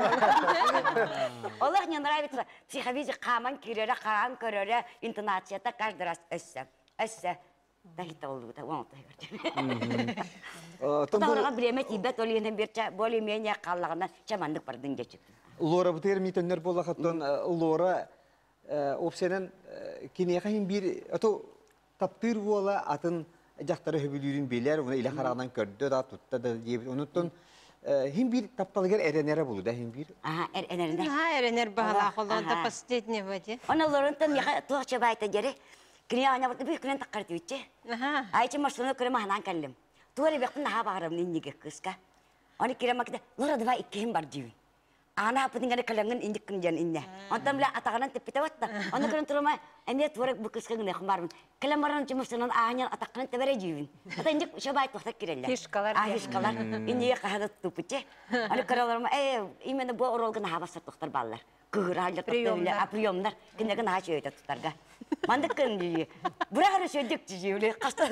Олар не нравится психовизи каман кирере, каран көрөре, интонацията каждый раз эссе. Эссе. Дагыта болду да воңты көрдүм. Таңдырға біреме тибет олиһенен берче более-менее қаллағынан чамандық бардың жечіп. Лора бутер митөннөр болахаттан Лора опсенен кинеха бир ато таптыр бола атын жактары хөбүлүрүн белер, уна иле карагынан көрдө да тутта да дип онуттан хим бир тапталгар эренере болду да хим бир. Ага, эренерде. Ha, эренер бала холонда последний воде. Она Лорентен яха туача байта жере. Кирия ана бит бик күнен таккарты битче. Ага. Айчы машина көрөм ханан каллым. Туары бектен наха багарым нинниге кыска. Onu kiremakta, lora dua ikihim bar jiwin. Ana apa tinggal kalangan injek kenjan innya. Ontam la atakanan tepita watta. Ono kan terima ini tuarek bukus kan nek kemarin. Kelamaran cuma senan ahnya atakanan tebere jiwin. Ata injek coba itu tak kirella. Hishkalar. Ah hishkalar. Ini ya kahadat tupice. Ono karalar eh imena bo orol kan habas dokter ballar. Kehraja dokter apriomlar. Kena kan hasil itu targa. Mandak kan dia. Berapa harus jejak jiwin kasta.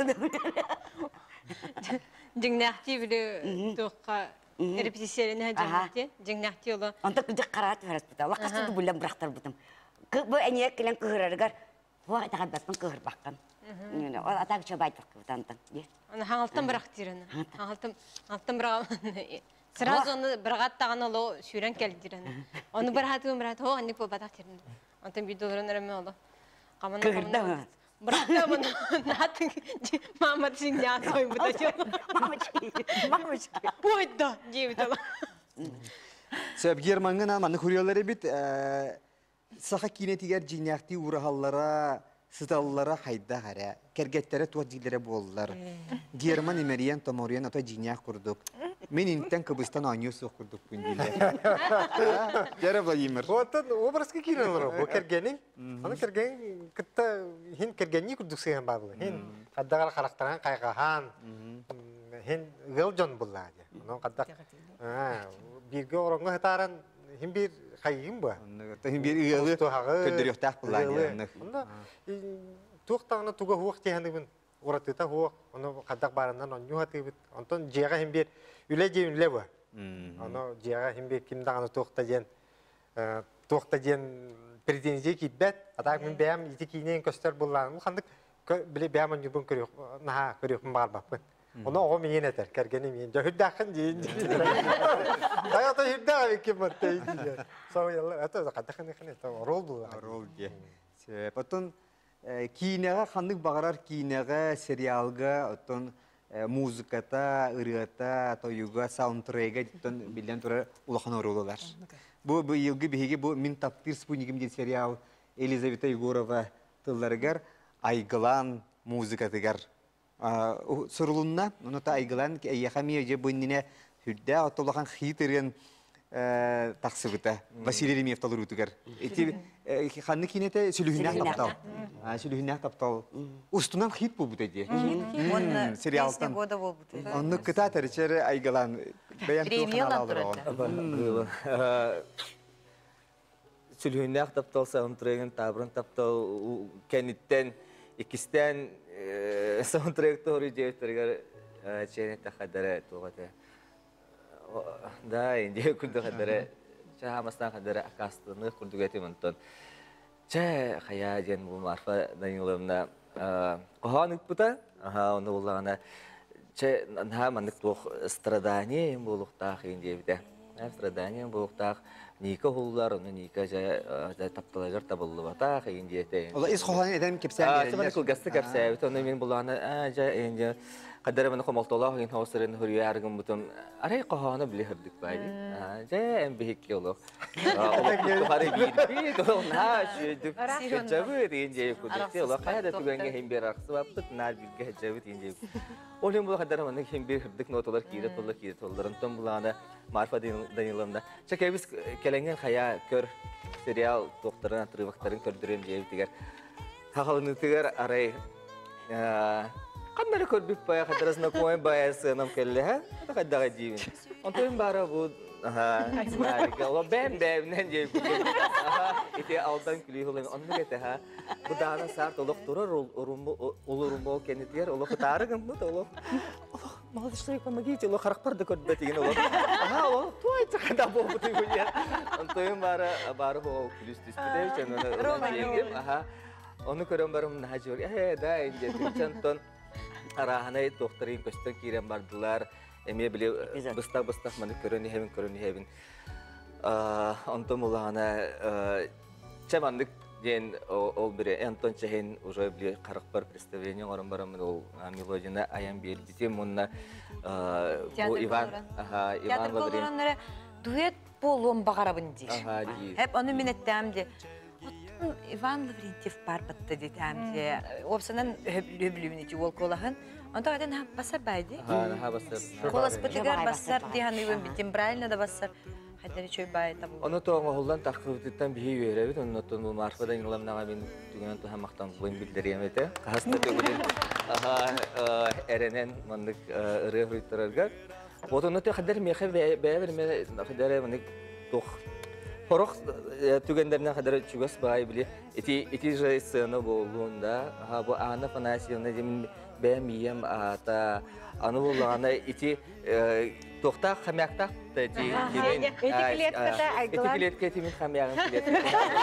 Jingnaxti bile toqa repetisiyerini hajamati. Jingnaxti ola. Anta kerja karat harus betul. Wah kasih tu bulan beraktar betul. Ke bu ini kalian keheragar. Wah tak ada pun keherbakan. Ini orang tak coba itu betul betul. Ana hangaltan bıraktırını. Hangaltan hangaltan bırak. Сразу onu bırakattağın olu süren geldirini. Onu bıraktığım bıraktı. O anne bu bıraktırını. Antam bir doların erme oldu. Kamanı Keherdam. Bıraktım onu. Natın Mama için ya soy bu da çok. Mamaçki. Mamaçki. Buydu civdala. Sebab Germanya'nın ama huriyaları bit saha kinetiger cinyakti urahallara sıtallara hayda hara kergetlere tuvaciklere bollar. German emeriyen tomoriyen ata cinyak kurduk. Men inten Kıbrıs'tan anyos kurduk gündüler. Jara Vladimir. Otan obrazga kiranlar. Bu kergenin. Ana kergen kitta hin kergenni kurduk sen bablı. Hin kaddagar karakteran kaygahan. Hin gıljon bulladı. Onu kaddak. Ha, birge oranga hataran hin bir kaygım bu. Tahin bir ıyalı köndürüyor tak bulladı. Onda tuğtağına tuğa huğuk diyendiğin oratıta huğuk. Onu kaddak barından onu yuhatı bit. Ondan ciğer hin bir üle ciğer üle bu. Onu ciğer hin bir kim dağını tuğta diyen tuğta diyen pretenziye kitbet. Atak min beyam iti kiyneyin köster bulladı. Kandık bile beyam onu yubun körüyor. Naha körüyor mbar bakın. Onu o miyen eter, kergenim miyen. Jahid dakın diyen. Saya tuh hibda bikin mati. So ya lah, itu kadang kan itu rol dulu. Rol diye. Потом кинеге ханнык багарар кинеге сериалга отон музыката, ырыата, тоюга, саундтреге диттен билен тура улахан оролалар. Бу бу елги биһиги бу мин таптир спутниким ди сериал Елизавета Егорова тылларыгар айгылан музыкатыгар. Сорулунна, onu ta aygılan ki ayyaxamiye je bunine hüdde atolakan xiteren taksıbıta. Vasiliy Rimiev talır utugar. Eti xanны kinete sülühüne taptal. Sülühüne taptal. Ustunam xit bu bude diye. Serialdan. Onu kıta terçere aygılan. Beyan tuğan alır onu. Sülühüne taptal soundtrack'ın tabrın taptal kenitten ikisten soundtrack doğru cevaplar çene takadere tuğate. Da ince kundu kadere çaha mastan kadere akastını kundu geti menton. Çe hayajen bu marfa danyulamna kohanik puta. Aha onu ulana çe ha manik tuh stradanie bulukta ince bide. Stradanie bulukta Nika hullar onu nika ja taptalar tabullu bata ince te. Allah is kohan eden kepsen gelir. Tabii ki gazete kepsen. Onu min bulana ja ince kadar ben komaltolah in hoseren huriye argın butun. Aray kohana bile hırdık baydı. Ja en bihik yolu. Allah hari bir bir don ha şu cevap ince kudurtu. Allah kayda tugenge hem bir aksı vapıt nar bir cevap ince. Oğlum bu kadar ben hem bir hırdık notalar kiret tolla kiret tollarım tam bulana marfa denilemde. Çünkü biz kelingen haya kör serial doktorun atırıvakların kördürüm diye bitiger. Hakalını tiger aray kanları kör bir paya kadrasına koyun bayasınam kelle ha. Da kadar acıyım. Ondan bara bu ha marika o ben ben ne diye bu. İti aldan külühülün onu gete ha. Bu dağına sart oluk durur olurum olurum o kendi diğer oluk tarıgım mı oluk. Mal dışarı kama gidiyor oluk karak parda kod betin oluk. Ha o tuay çakada bu bu diye. Ondan bara bara o külüstüs bir de çanını. Aha. Onu körüm barım nahjur. Eh da ince çanton arahanay doktorin kösten kirem bardılar. Emi bile bıstak bıstak manı körünü hevin körünü hevin. Ondan mulana çamanlık Jen ol bire Anton Çehin уже bile karak par представление orang barang ol Milojina ayam bir bitim onunla bu Ivan aha Ivan Vladimir duet bolum bagarabın diye. Hep onu minettemdi. Ivan Lavrentiev par battı dedim diye. Opsa'nın höblüğünü ol kolahın. Онда гаден басар байды. Ага, наха басар. Колас бытыгар басар дихан үйен битим правильно да басар. Хадары чөй бай табу. Оны тоңа холдан таққыбыттан бихи үйеребит, оны тон бұл марфадан ыңламнаға мен түгінен туха мақтан бұлын білдірем еті. Қаста төгілін әренен мандық ұры ғыйттырарға. Оны тө қадар меқе бәйбір ме қадары мандық тоқ. Хорох түгендерінен қадары чүгас бай біле. Эти же сцена болуында, бұл ана фанасияны демін бәмием ата, аны болуғана эти тоқтақ қамяқтақ Эти клетка тимин хамягын клетка.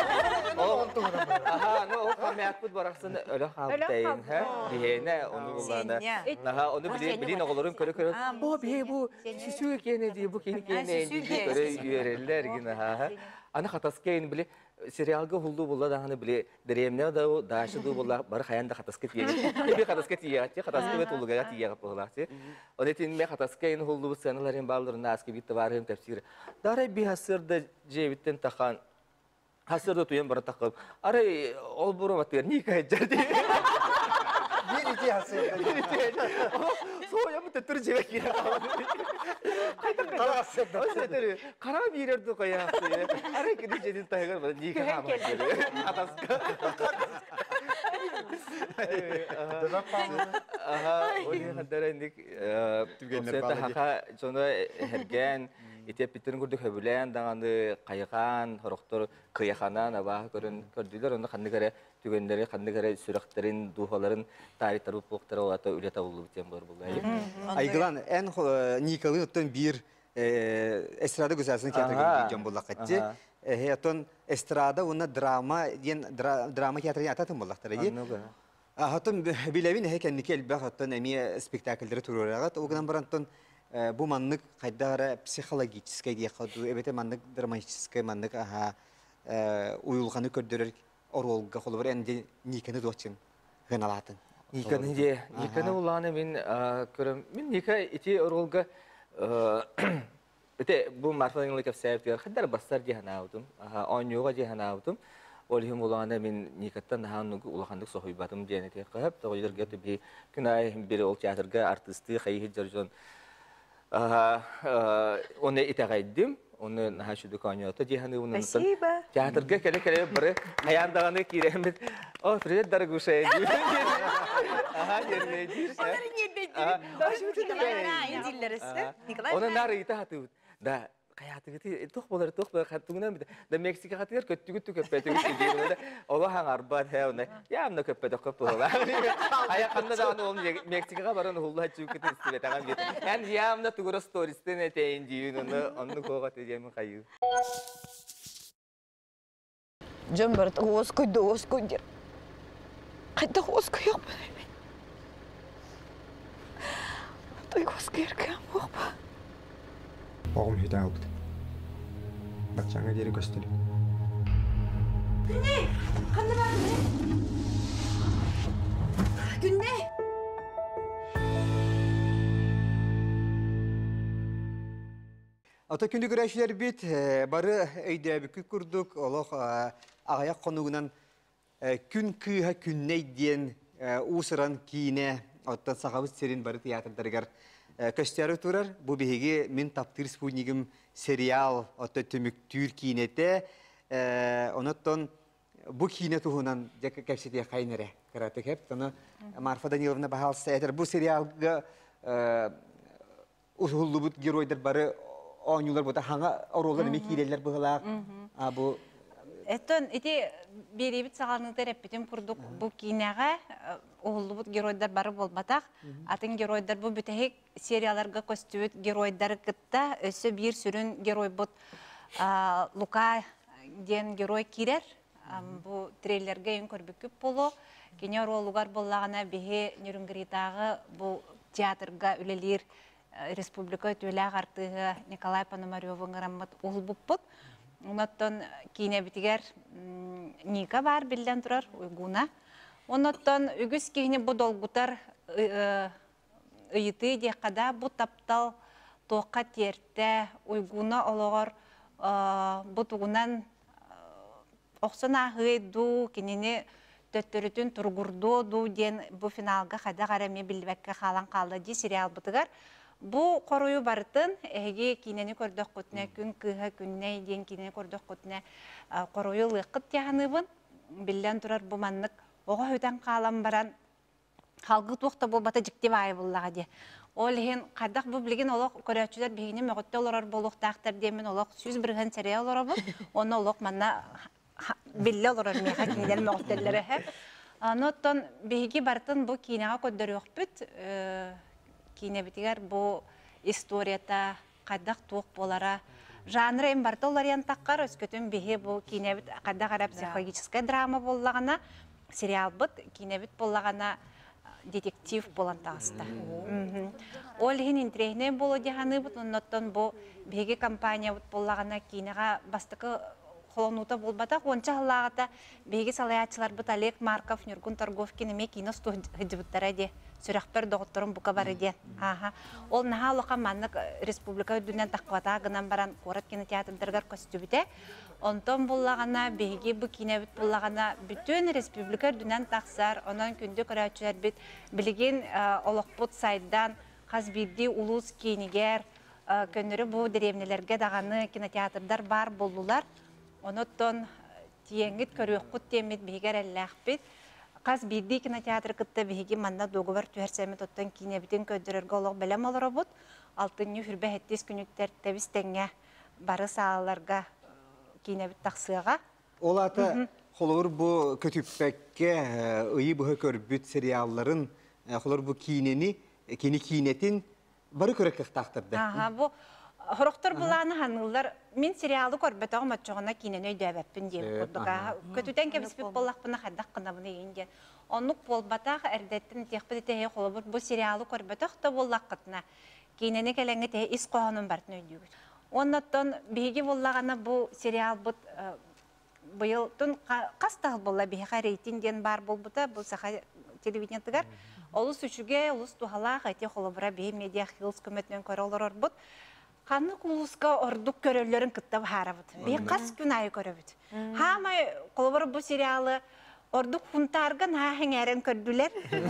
Ага, ну хамяг бут бараксын өлө халтайын, ха? Бихене оны булганда. Ага, оны биле билин оголорун көрө көрө. Бо бие бу сисүү экени ди, бу кени кени ди көрө үйөреллер гина, ха. Аны хатаскейин биле сериалга хулду булла даганы биле деремне да дашы ду булла бар хаянда хатаскет тиеги. Би хатаскет тиеги, хатаскет бет улуга тиеги буллакчы. Онетин ме хатаскейин хулду бу сценаларын балдырына аски бит барым тапсир. Дары би хасырда жебиттен тахан. Хасырда туен бар такып. Ары ол буру батыр никай жарды. Бирити хасырда. Соя бут тур жебе кира. Кара хасырда. Осетер кара бирерди коясы. Ары киди жедин тайгар бар никай хама. Атаска. Ага, оны хаддарындык түгеннер балы. Хака жона hergen ите питтерин көрдүк хөбүлен даганы кайган, хороктор кыяханан аба көрүн көрдүлөр. Оны кандай кере түгендери, кандай кере сүрөктөрүн, духаларын тарихтар упуктар олата үлета болуп тем бар булай. Айгылан эн Николай оттон бир эстрада гүзәсен театрга килгән булак китти. Э оттон эстрада уна драма, ден драма театры ататын булактар иде. Хатын билевин хекенни келбе хатын эми спектакльдер турурагат. Огынан барантон бу маннык кайдара психологический дия каду, эбете маннык драматический маннык аха уюлганы көрдөрөр оролга холбор энди никени дочин гыналатын. Никени де, никени уланы мен көрөм. Мен ника ити оролга эте бу марфаның сәбәптер хәдәр бастар диянаудым. Аха оньюга диянаудым. Олхим уланы мен никаттан хануг улахандык сохибатым дияне кап, тогыдырга би күнай бир ол театрга артисты хайхи жоржон. Аха оны итагайдым. Оны нахашу дуканьята дияны уны. Спасибо. Театрга келе-келе бир аяндаганы киремет. О, привет, дорогуша. Ага, нервничаешь. Onları niye bekledin? Николай индиллерisi. Николай. Оны нары ите хатып. Да, каятыгы тох болар, тох болар хатугунан бит. Да Мексика хатыр көттүгү көппетүгү дейбилде. Ого хаң арбат хәуне. Ямны көппетө көп болар. Аякында да аны Мексикага баран хулла чүкүт истебе таган бит. Эн ямны тугура стористен этейин дийүнү, аны кога тедем кайы. Жомбарт оскойду оскойдер. Кайда оской yok mu? Той оскойерге yok mu? Oğlum hüda aldı. Bakçanga geri gösteriyor. Güney! Kandı var mı? Güney! Ata күндү көрәшүләр бит бары өйдә бүкү курдук, олох аяк конугунан күн кыйха күннәй диен усыран кине, оттан сахабыз серин бары театрдаргар көстәрі турар. Бу биһиги мен таптыр спутнигим сериал отто төмүктүр кинете. Оноттон бу кине туһунан жака кепсете кайнере караты кеп. Таны Марфа Даниловна баһалса этер бу сериалга усуллубут геройдар бары оңюлар бута хаңа ороллар эме кирелер быгылак. А бу Эттон ити беребит сагалны терапитин курдук бу кинеге оğulluğut геройдар бары болбатак. Атын геройдар бу бүтехик сериаларга көстүбүт геройдар кытта өсө бир сүрүн герой бут Лука ден герой кирер. Бу трейлерге эн көрбүкүп болу. Кине ролугар боллагана бихи Нюрнгритагы бу театрга үлелир республика өтүлө артыгы Николай Пономарёвун граммат улбуппут. Онаттан кине битигер Ника бар билден турар уйгуна. Онаттан үгүс кийини бу долгутар ыйыты декада бу таптал тоққа терте уйгуна ологор бу тугунан оксона хыйду кинини өттөттөрүтүн тургурдуу ден бу финалга хада гарами билбекке халан калды ди сериал бутыгар. Бу корую бартын эги кинени көрдөх көтүнө күн кыха күнне ден кинени көрдөх көтүнө корую лыкыт тяханыбын биллен турар бу маннык ого хөтөн калам баран халгы туакта болбата жикти бай буллага ди. Ол хен кадак бу билген олок көрөчүлөр бигини мөгөттө олор болуктактар демен олок сүз бирген сериал олор бу. Оны олок манна билле олор меха киндер мөгөттөлөрө хэ. Аноттон биги бартын бу кинага көдөрөкпүт. Кине битигер бу историята кадак туак болара. Жанры эм барты олар янтаккар өскөтүн биги бу кине бит кадак араб психологическая драма боллагана сериал бит кине бит боллагана детектив болан тағыста. Ол хин интрейне болу деганы бұт, оннаттан бұл беге компания бұт болағана кейінеға бастықы қолонута болбата, онча ғылағыта беге салаятчылар бұт Олег Марков, Нюргун Торговкин еме кейіні ұсту ғыдыбыттара де, сүрәқпер доғыттырын бұқа бары де. Ол наға олыға маннық республика дүнен таққывата ғынан баран қорат кинотеатрдарға костюбіте. Онтон болағана беге бұ кинебіт болағана бүтін республика дүнен тақсар, онан күнді көрәтшілер біт білген олықпұт сайдан қазбирді улус кейінігер, көнірі бұ деревнелерге дағаны кинотеатрдар бар болулар. Оноттон тиеңгіт көріққұт темет бегер әлләқ біт. Қазбирді кинотеатр кітті беге манна доғывар түерсәмет оттан кинебітін көндірерге олық бәлем олар бұд. Алтынны хүрбе әттес күніктер тәбістеңе бары сағаларға кинебит тақсыға. Ол ата холор бу көтүппекке ыйы бұғы көрбүт сериалларын холор бу кинени, кини кинетин бары көрекке тақтырды. Аха, бу хорохтор буланы ханылар мен сериалы көрбөт агым атчогона кинени өйдөбөппүн деп курдуга. Көтүтен кебиспек боллакпына хаддак кына буны ийинде. Онук болбатак эрдеттин техпи тее холобур бу сериалы көрбөтөк да боллаккытына. Кинени келеңге те ис коонун бартын өйдүгү. Оннаттан биги боллагана бу сериал бут быйылтын кастал болла биха рейтингден бар болбута бу саха телевидение тыгар. Олус үчүгө олус тухала кайты холобура би медиа хилс көмөтүнөн көрөлөр бут. Канны кулуска ордук көрөлөрүн кыттап харабыт. Би кас күн ай көрөбүт. Хамай холобур бу сериалы ордук хунтарган ха хеңерен көрдүлөр.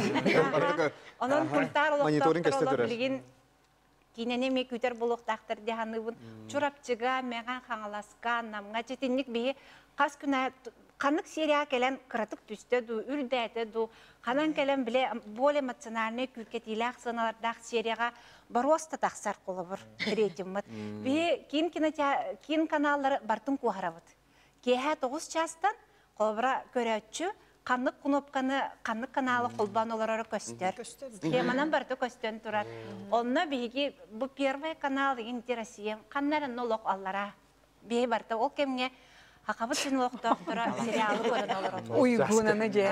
Онон хунтар олоктор билген кинене ме күтер болуктактар деханыбын чурапчыга меган хаңаласка намга четинник бии кас күнә канык серия келен кратык түсте ду үрдәте ду канан келен биле более эмоциональный күркетилак саналардак серияга бароста таксар колобур рейтиммит би кин кинотеатр кин каналлары бартын куарабыт кеһә тогуз частан колбура көрөчү канык кнопканы канык каналы колбан олары көстөр. Теманан барты көстөн турат. Онна биги бу первый канал Инти Россия каннарын олок аллара. Би барты ол кемге хакабыт син локтоктора сериалы көрөн олор. Уйгунаны же.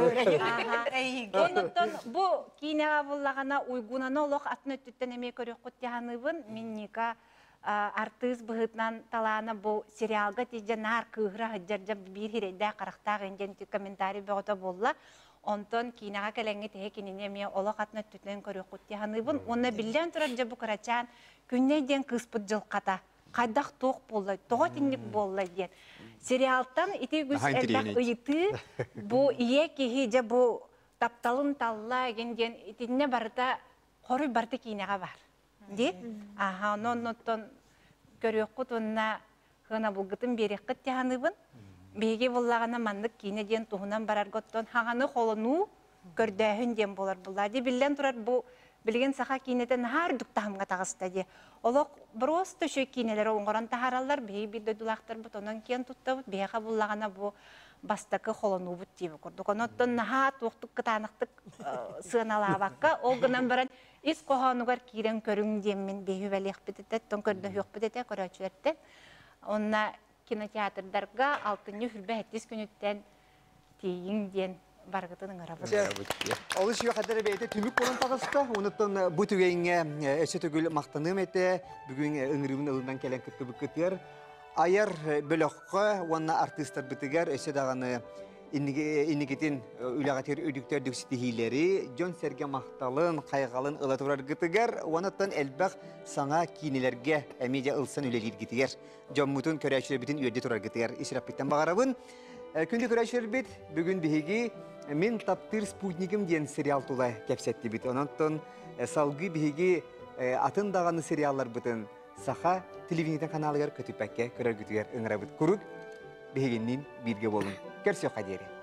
Онтон бу кинега буллагана уйгунаны олок атны өттүттен эме көрөк куттяганыбын минника артист быгытнан талана бу сериалга тиже нар кыгра хаджаржа бир хирейде карактагы инжен комментарий бөгөтө болла. Онтон кинага келеңге те кинене ме олок атны өттүттен көрөк куттяганыбын. Онна билен турар же бу карачан күннеден кыспыт жылката. Кайдак ток боллай, тога тинник боллай ден. Сериалтан ити күз элдак ыйты бу ие кихи же бу тапталын талла генден итинне барда хорой барда кинега бар. Ди? Аха, нон-нотон көрөк кутунна хына булгытын берек кыттяганыбын. Беге боллагана мандык кине ден тухунан барар готтон хаганы холону көрдөһүн ден болар булла. Ди билен турар бу билген саха кинетен har дуктамга тагыста ди. Олок просто шö кинелер оңгорон тахараллар беги бирде дулактар бутонон кен туттабыт бега буллагана бу бастакы холону бут дип көрдүк. Оноттон наха туктук кытаныктык сыналабакка ол гынан баран ис кохонугар кирен көрүң деммен беги белек битет тон көрдө жок битете көрөчүлөртен. Онна кинотеатрдарга алтынчы хүрбө хеттис күнүттен тейин ден баргытының арабы. Ол үші қадары бәйті түмік болан тағысты. Оныттан бұ түгейіңе әші түгіл мақтаным әті, бүгін үңірімін ұлынан кәлін күтті бүккітер. Айар бөліққа онына артистар бітігер әші дағаны иннігетін үліғатер өдіктер дүксітігілері, жон сәрге мақталын, қайғалын ұлатырар гітігер, оныттан әлбәқ саңа кейінелерге әмейде ұлсын үлелер гітігер. Жон мұтын көрәшілер бітін үйерде тұрар гітігер. Ишраппеттен бағарабын. Күнді көрәшер бит, бүгін бігі мен таптыр спутникім ден сериал тула кәпсетті бит. Онантон салғы бігі атын дағаны сериаллар бұтын саха телевизион каналыгар көтіпәкке көрер күтігер ыңыра бұт. Күрік бігіннен бірге болын. Көрсе қадері.